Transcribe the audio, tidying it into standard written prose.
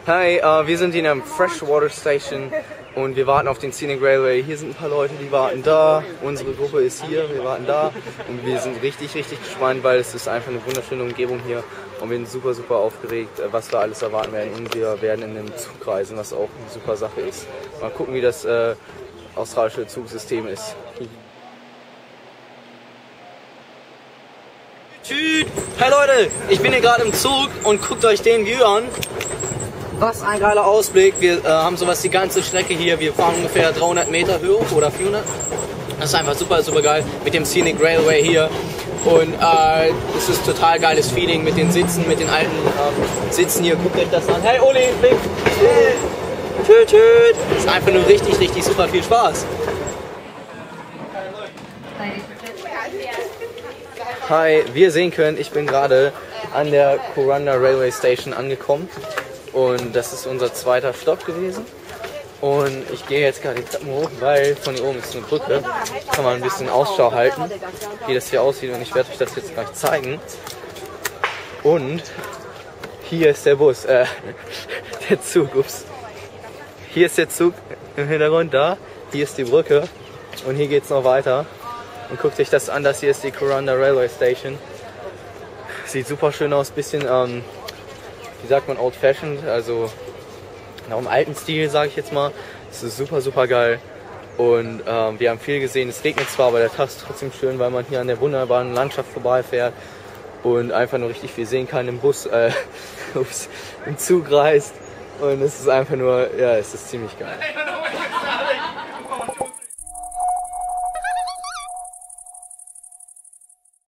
Hi, wir sind in der Freshwater Station und wir warten auf den Scenic Railway. Hier sind ein paar Leute, die warten da. Unsere Gruppe ist hier, wir warten da. Und wir sind richtig gespannt, weil es ist einfach eine wunderschöne Umgebung hier. Und wir sind super aufgeregt, was wir alles erwarten werden. Und wir werden in einem Zug reisen, was auch eine super Sache ist. Mal gucken, wie das australische Zugsystem ist. Tschüss! Hey Leute, ich bin hier gerade im Zug und guckt euch den View an. Was ein geiler Ausblick. Wir haben sowas die ganze Strecke hier. Wir fahren ungefähr 300 Meter hoch oder 400. Das ist einfach super geil mit dem Scenic Railway hier. Und es ist total geiles Feeling mit den Sitzen, mit den alten Sitzen hier. Guckt euch das an. Hey Oli, Blick! Tschüss! Es ist einfach nur richtig super viel Spaß. Hi, wie ihr sehen könnt, ich bin gerade an der Kuranda Railway Station angekommen. Und das ist unser zweiter Stopp gewesen. Und ich gehe jetzt gerade die Treppen hoch, weil von hier oben ist eine Brücke. Kann man ein bisschen Ausschau halten, wie das hier aussieht. Und ich werde euch das jetzt gleich zeigen. Und hier ist der Bus, der Zug, ups. Hier ist der Zug im Hintergrund da. Hier ist die Brücke. Und hier geht es noch weiter. Und guckt euch das an, das hier ist die Kuranda Railway Station. Sieht super schön aus, bisschen, wie sagt man, old fashioned, also noch im alten Stil, sage ich jetzt mal. Es ist super geil und wir haben viel gesehen. Es regnet zwar, aber der Tag ist trotzdem schön, weil man hier an der wunderbaren Landschaft vorbeifährt und einfach nur richtig viel sehen kann im Bus, im Zug reist und es ist einfach nur, ja, es ist ziemlich geil.